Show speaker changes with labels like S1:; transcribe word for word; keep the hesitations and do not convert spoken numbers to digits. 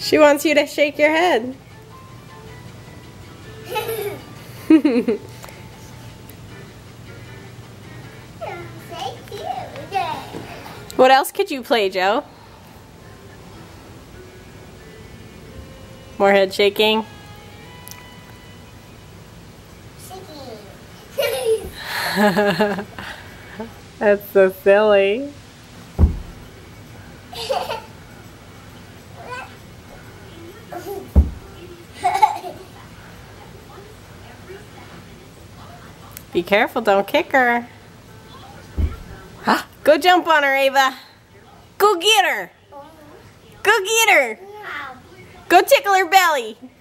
S1: She wants you to shake your head. What else could you play, Joe? More head shaking? That's so silly. Be careful, don't kick her. Go jump on her, Ava. Go get her. Go get her. Go tickle her belly.